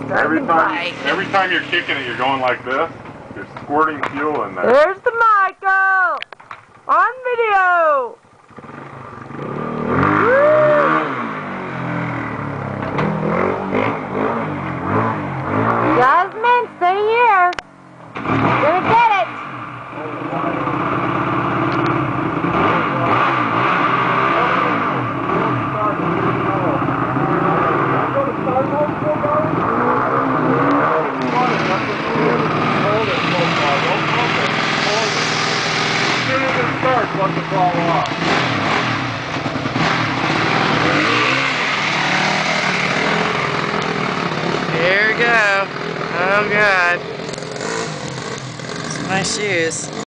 Every time you're kicking it, you're going like this. You're squirting fuel in there. There's the Michael! On video! Jasmine, stay here. You're gonna get it. Let it fall off. Here we go. Oh God. It's my shoes.